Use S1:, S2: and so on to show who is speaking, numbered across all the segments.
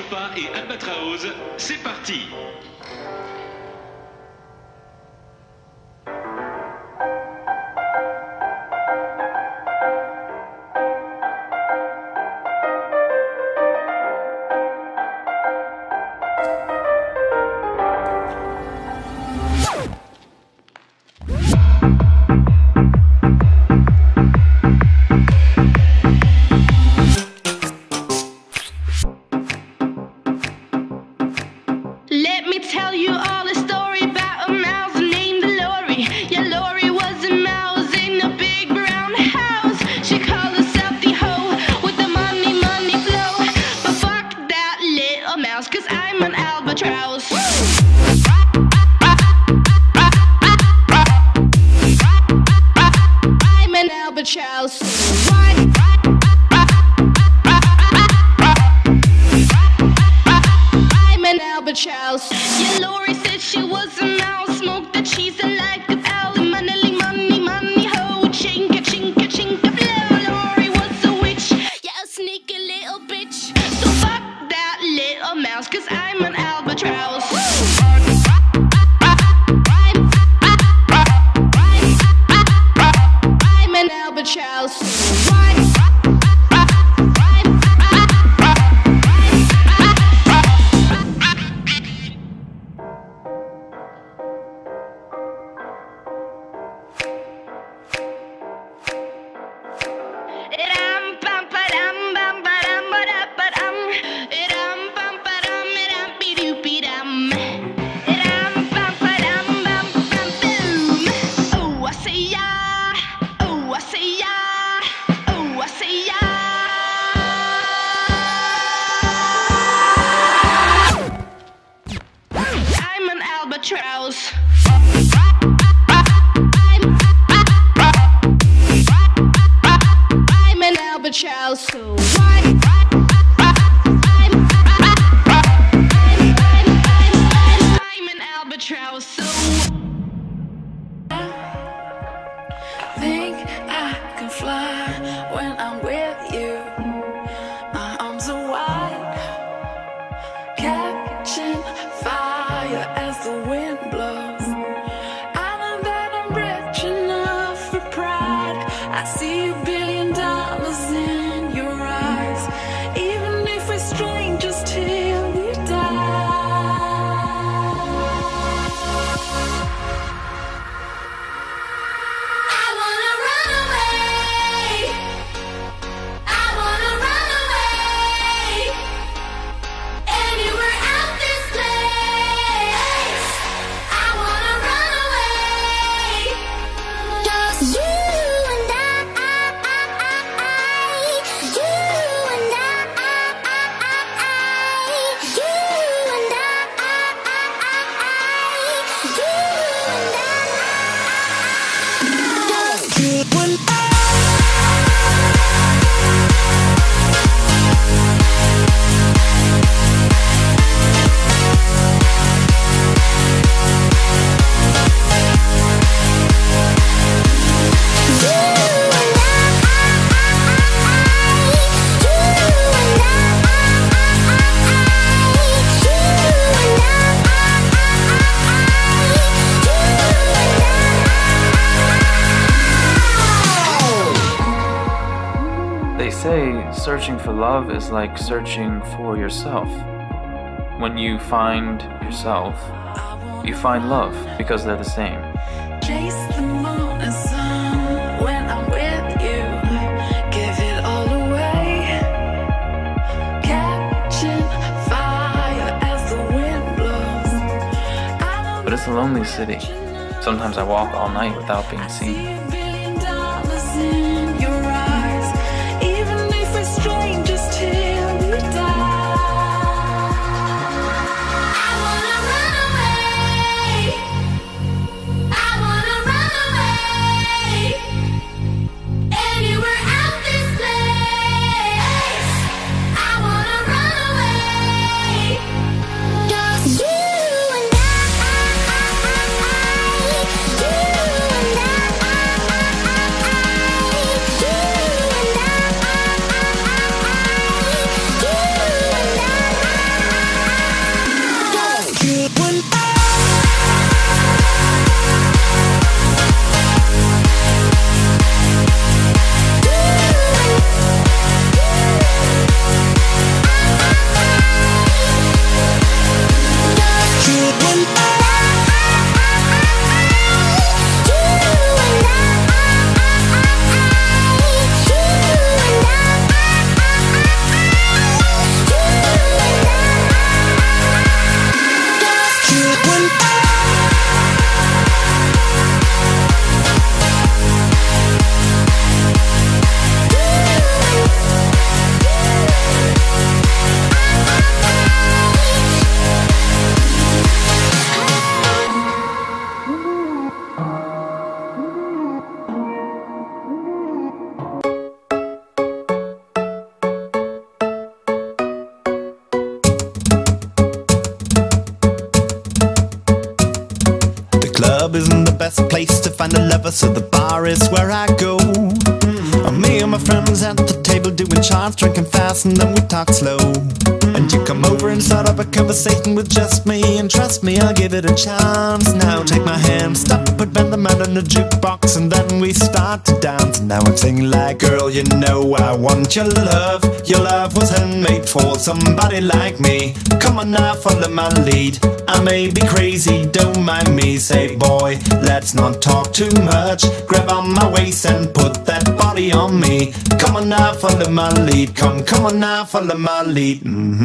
S1: Europa et Albatraoz, c'est parti.
S2: Let me tell you all a story about a mouse named Lori. Yeah, Lori was a mouse in a big brown house. She called herself the hoe with the money, money flow. But fuck that little mouse, 'cause I'm an albatross. I'm an albatross. I'm an albatross. Yeah, Lori said she was a mouse. Smoked the cheese and like a owl. Money, money, money, ho. Chinka, chinka, chinka, blow. Lori was a witch. Yeah, a sneaky little bitch. So fuck that little mouse, 'cause I'm an albatross. I'm an albatross. Oh, I say yeah. Oh, I say yeah. Oh, I say yeah. I'm an albatross. I'm an albatross. So I'm an albatross. So
S3: Think I can fly when I'm with you. My arms are wide, catching fire as the wind blows. I know that I'm rich enough for pride. I see $1 billion in your eyes, even if we're strangers till we die.
S4: I wanna run away. I wanna run away. Anywhere out this place. I wanna run away. Just you and I. You and I. You and I. You and I.
S5: They say searching for love is like searching for yourself. When you find yourself, you find love because they're the same.
S3: Chase the moon and sun when I'm with you. Give it all away. Catching fire as the wind blows.
S5: But it's a lonely city. Sometimes I walk all night without being seen.
S3: $1 billion in your eyes, even if we're strangers till we die.
S4: I wanna run away. I wanna run away. Anywhere out this place. I wanna run away. Just you and I. You and I.
S6: best place to find a lover, so the bar is where I go. Me and my friends at the table doing shots, drinking fast, and then we talk slow. And you come over and start up a conversation with just me, and trust me, I'll give it a chance. Now take my hand, stop, put bend them out in the jukebox, and then we start to dance. And now I'm singing like, girl, you know I want your love. Your love was handmade for somebody like me. Come on now, follow my lead. I may be crazy, don't mind me. Say, boy, let's not talk too much. Grab on my waist and put that body on me. Come on now, follow my lead. Come on now, follow my lead.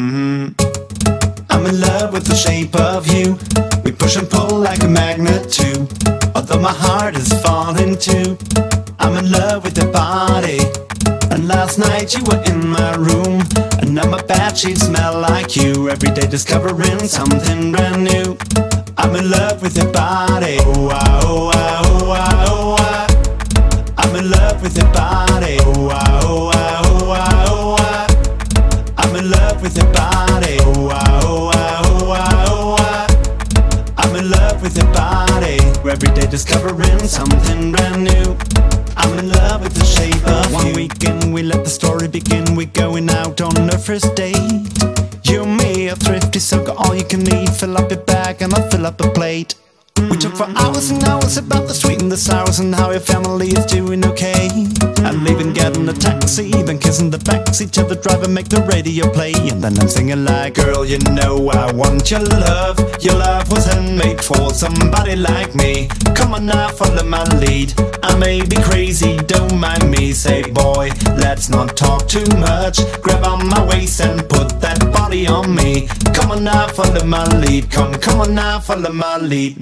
S6: I'm in love with the shape of you. We push and pull like a magnet too. Although my heart is falling too. I'm in love with your body. And last night you were in my room, and now my bedsheets smell like you. Every day discovering something brand new. I'm in love with your body. Oh, ah, oh, ah, oh, ah, oh, ah. I'm in love with your body. Oh, ah, oh, ah, oh, ah, oh, ah. I'm in love with your body. Oh, ah, oh, ah, oh, ah, oh, ah. I'm in love with your body. Every day discovering something brand new. I'm in love with the shape of you. One weekend we let the story begin. We're going out on our first date. You and me are thrifty, so got all you can eat. Fill up your bag and I'll fill up a plate. We talk for hours and hours about the sweet and the sours, and how your family is doing okay. And leaving, getting a taxi, then kissing the backseat to the driver, make the radio play. And then I'm singing like, girl, you know I want your love. Your love was handmade for somebody like me. Come on now, follow my lead. I may be crazy, don't mind me. Say, boy, let's not talk too much. Grab on my waist and put that body on me. Come on now, follow my lead. Come on now, follow my lead.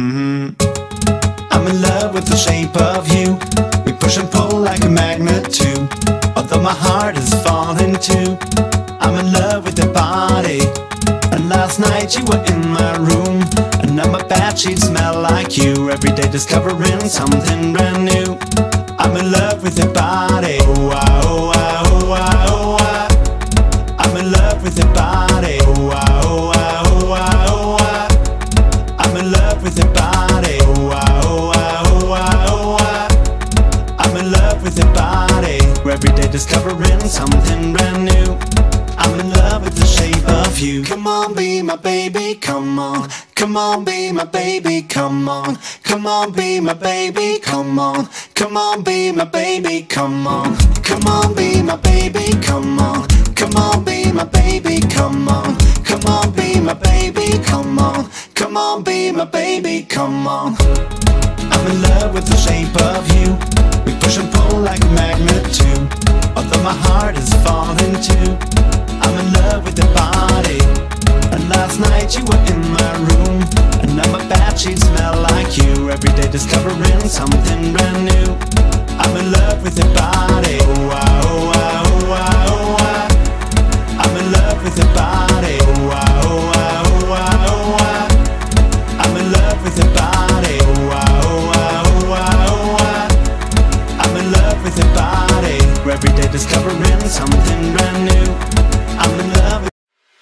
S6: I'm in love with the shape of you. We push and pull like a magnet too. Although my heart is falling too. I'm in love with your body. And last night you were in my room, and now my bedsheets smell like you. Every day discovering something brand new. I'm in love with your body. Oh, ah, oh, ah, oh, ah, oh, ah. I'm in love with your body. Oh, ah, oh, ah, oh, ah, oh, ah. I'm in love with your body. Oh, ah, oh, ah, oh, ah, oh, ah. I'm in love with your body. Every day discovering something brand new. I'm in love with the shape of you. Come on, be my baby, come on. Come on, be my baby, come on. Come on, be my baby, come on. Come on, be my baby, come on. Come on, be my baby, come on. Come on, be my baby, come on. Come on, be my baby, come on. Come on, be my baby, come on. I'm in love with the shape of you. We push and pull like a magnet too. Although my heart is falling too. I'm in love with your body. And last night you were in my room, and now my bedsheets smell like you. Every day discovering something brand new. I'm in love with your body. Oh, ah, oh, ah, oh, ah, oh, ah. I'm in love with your body. Oh, ah, oh, ah, oh, ah, oh, ah. I'm in love with your body. Oh, ah, oh, ah, oh, ah, oh, ah. I'm in love with your body. Every day discovering something brand new. I'm in love with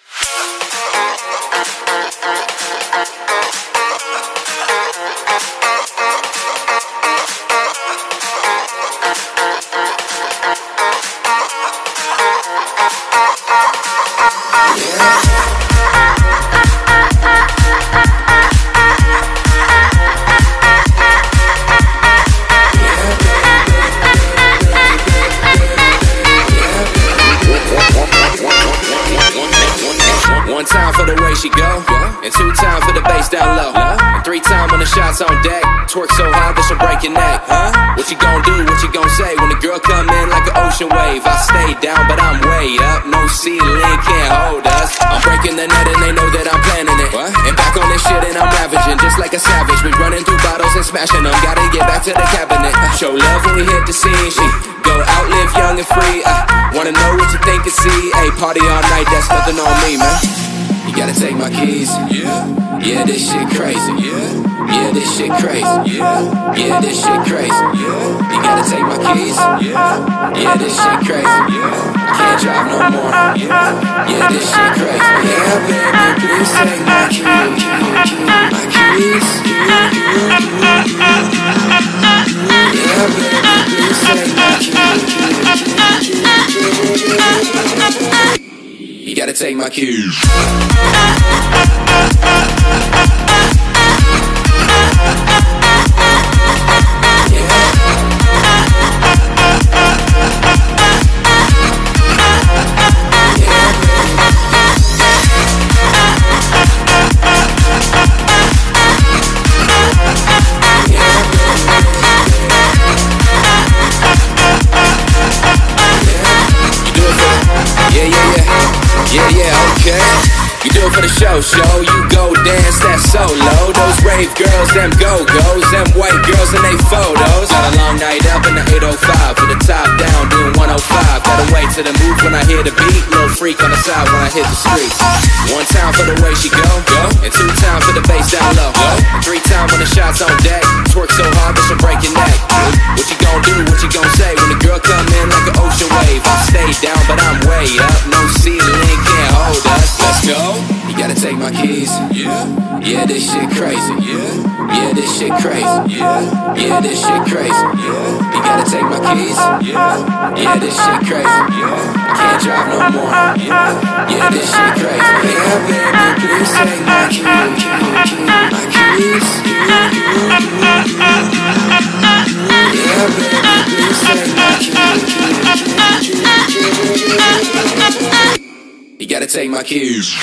S7: One time for the way she go, and 2 times for the bass down low, and 3 times when the shots on deck. Twerk so hard that she'll break your neck. What you gon' do, what you gon' say when the girl come in like an ocean wave? I stay down but I'm way up, no ceiling can't hold us. I'm breaking the net and they know that I'm planning it. And back on this shit and I'm ravaging just like a savage. We running through bottles and smashing them, gotta get back to the cabinet. Show love when we hit the scene, she go out, live young and free. Wanna know what you think and see? Hey, party all night, that's nothing on me, man. You gotta take my keys. Yeah, this shit crazy. Yeah, this shit crazy. Yeah, this shit crazy. You gotta take my keys. Yeah, this shit crazy. I can't drive no more. Yeah, this shit crazy. Yeah, baby, please take my keys. My keys. take my cues. You do it for the show, you go dance that solo. Those rave girls, them go-go's, them white girls and they photos. Got a long night up in the 805 with the top down, doing 105. Gotta wait to the move when I hear the beat. Little freak on the side when I hit the streets. One time for the way she go, and two times for the bass down low, and three times when the shots on deck. Twerk so hard that she'll break your neck. What you gon' do, what you gon' say when the girl come in like an ocean wave? I stay down but I'm way up, no ceiling can't hold us. Let's go. You gotta take my keys. Yeah, this shit crazy. Yeah, this shit crazy. Yeah, this shit crazy. You gotta take my keys. Yeah, this shit crazy. I can't drive no more. Yeah, this shit crazy. Yeah, baby, please take my keys. My keys. Yeah, baby, please take my keys. You gotta take my keys.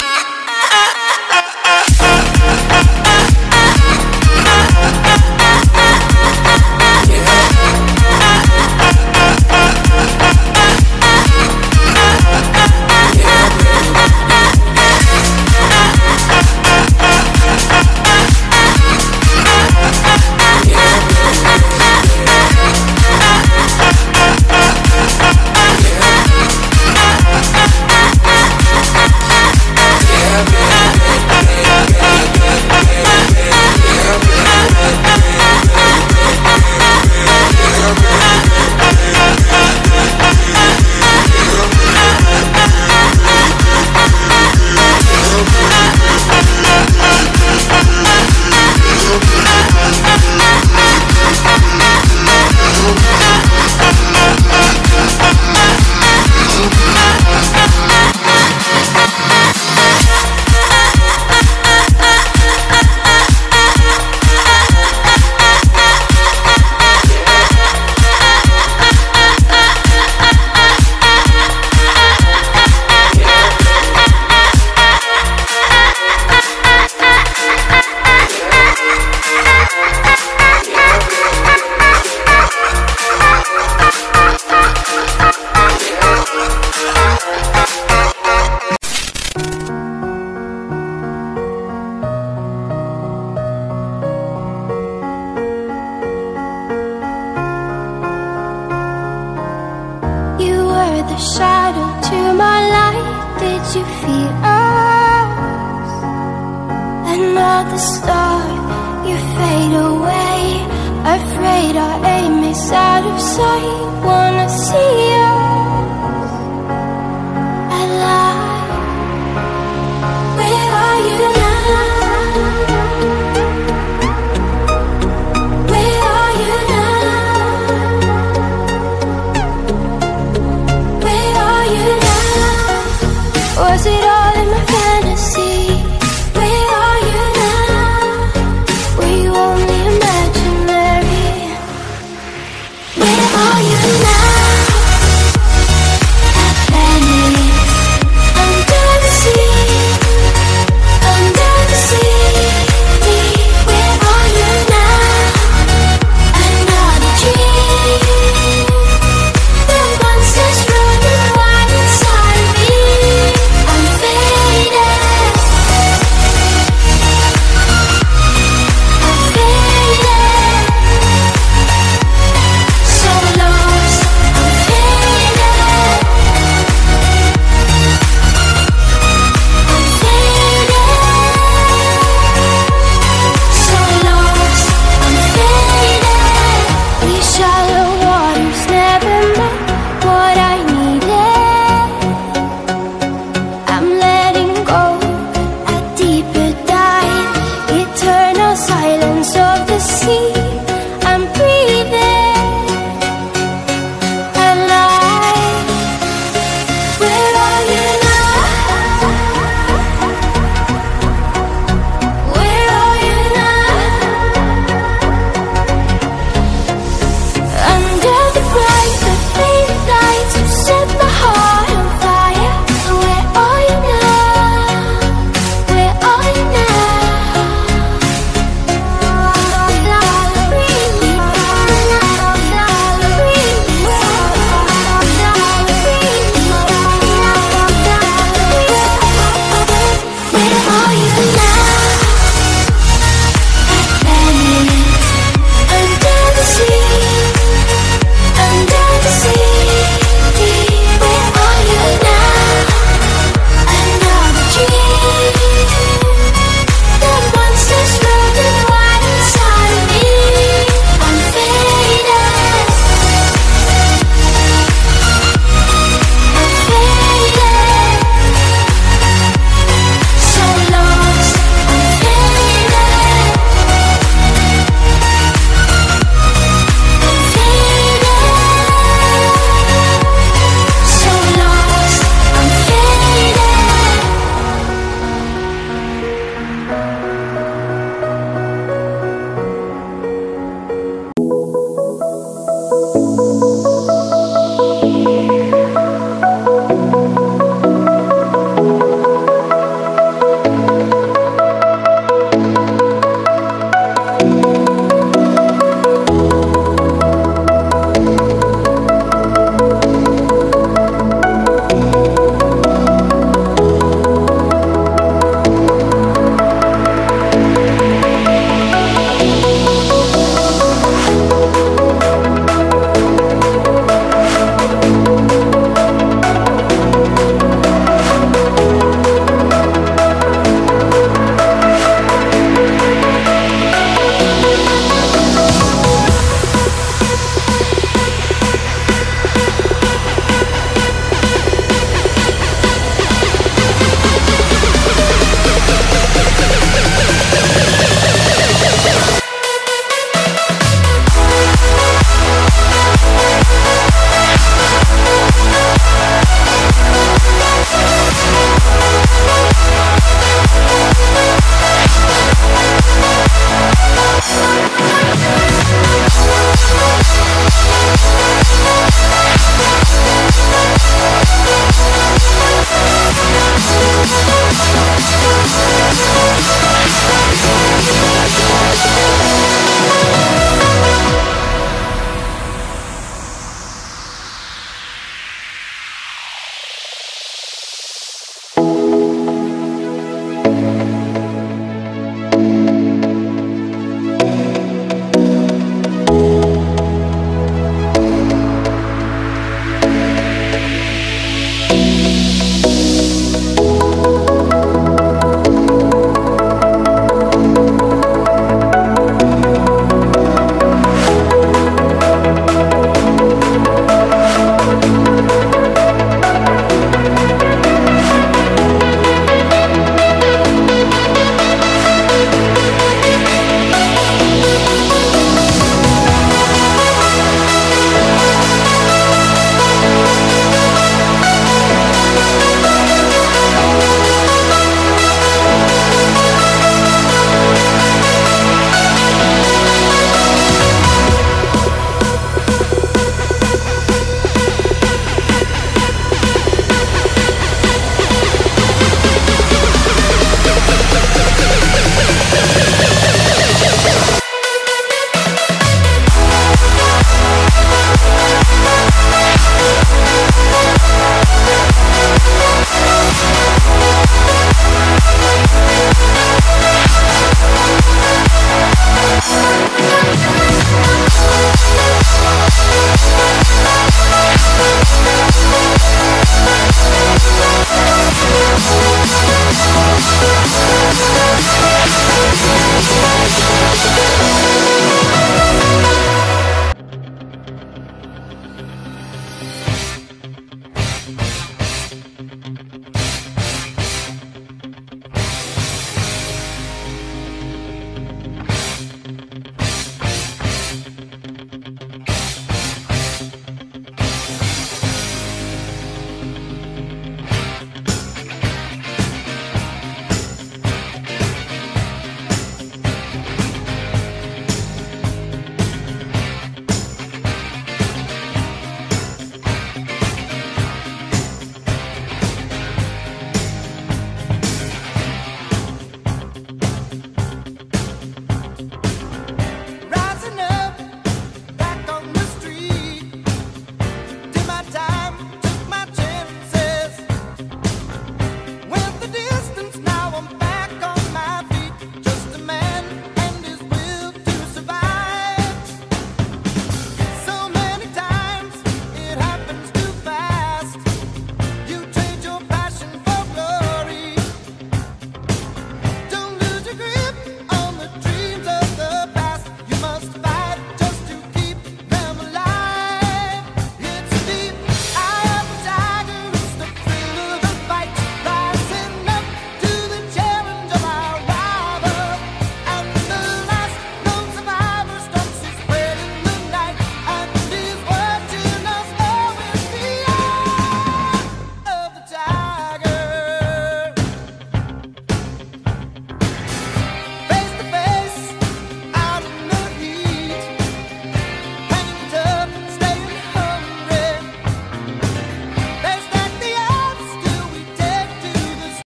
S4: The shadow to my light, did you feel us? Another star, you fade away. Afraid our aim is out of sight. Wanna see